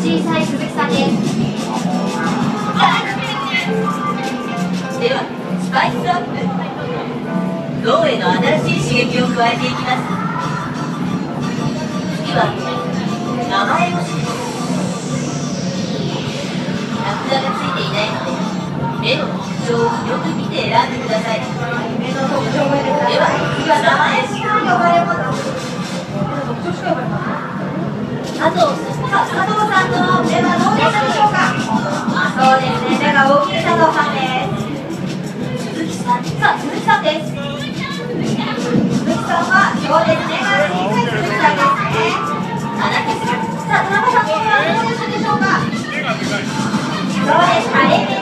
小さい鈴木さんです。 ではスパイスアップ、脳への新しい刺激を加えていきます。次は名前を指示。ラクダがついていないので目の特徴をよく見て選んでください。 目の特徴が出た。 では次は名前しか呼ばれます。 特徴しか呼ばれます。 あと佐藤さんの目はどうでしたでしょうか。 そうですね。目が大きい佐藤さんです。 鈴木さん、さあ鈴木さんです。 鈴木さんはそうですね。目が小さい鈴木さんですね。 田中さん、 さあ田中さんの目はどうでしたでしょうか。そうです。晴れ目